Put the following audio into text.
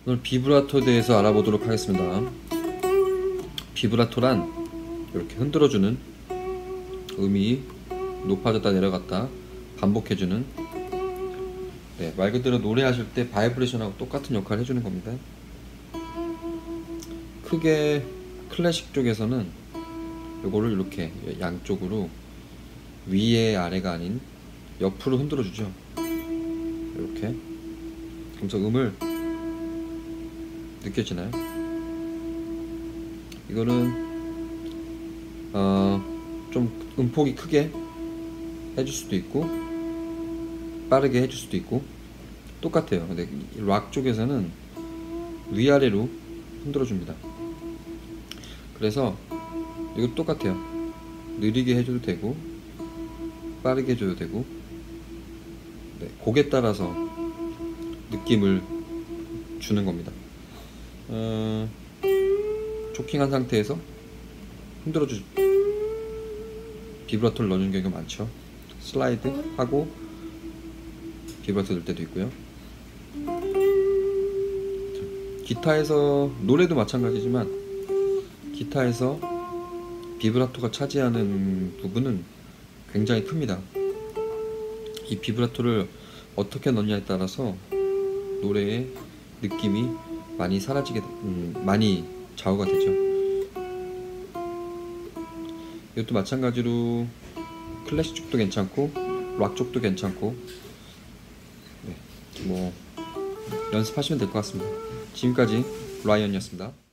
오늘 비브라토에 대해서 알아보도록 하겠습니다. 비브라토란 이렇게 흔들어주는, 음이 높아졌다 내려갔다 반복해주는, 말 그대로 노래하실 때 바이브레이션하고 똑같은 역할을 해주는 겁니다. 크게 클래식 쪽에서는 요거를 이렇게 양쪽으로 위에 아래가 아닌 옆으로 흔들어주죠. 이렇게. 그래서 음을 느껴지나요? 이거는 좀 음폭이 크게 해줄 수도 있고 빠르게 해줄 수도 있고 똑같아요. 근데 락 쪽에서는 위아래로 흔들어 줍니다. 그래서 이거 똑같아요. 느리게 해줘도 되고 빠르게 해줘도 되고, 곡에 따라서 느낌을 주는 겁니다. 조킹한 상태에서 흔들어주 비브라토를 넣어주는 경우가 많죠. 슬라이드 하고 비브라토 넣을 때도 있고요. 기타에서, 노래도 마찬가지지만 기타에서 비브라토가 차지하는 부분은 굉장히 큽니다. 이 비브라토를 어떻게 넣냐에 따라서 노래의 느낌이 많이 많이 좌우가 되죠. 이것도 마찬가지로 클래식 쪽도 괜찮고 락 쪽도 괜찮고, 뭐 연습하시면 될 것 같습니다. 지금까지 라이언이었습니다.